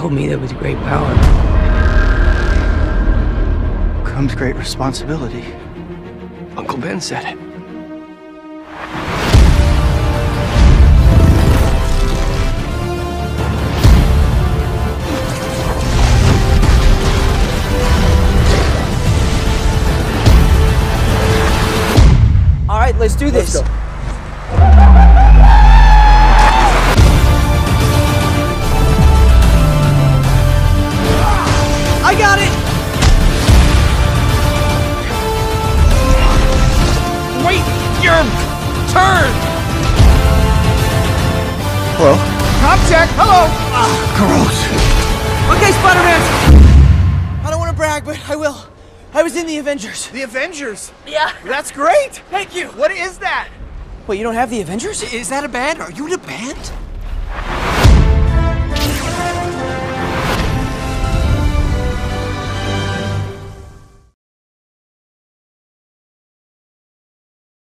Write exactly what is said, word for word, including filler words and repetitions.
told me that with great power comes great responsibility. Uncle Ben said it. All right, let's do this. Let's go. I got it! Wait your turn! Hello? Cop check, hello! Gross. Okay, Spider-Man! I don't want to brag, but I will. I was in the Avengers. The Avengers? Yeah. That's great! Thank you. What is that? Wait, you don't have the Avengers? Is that a band? Are you in a band?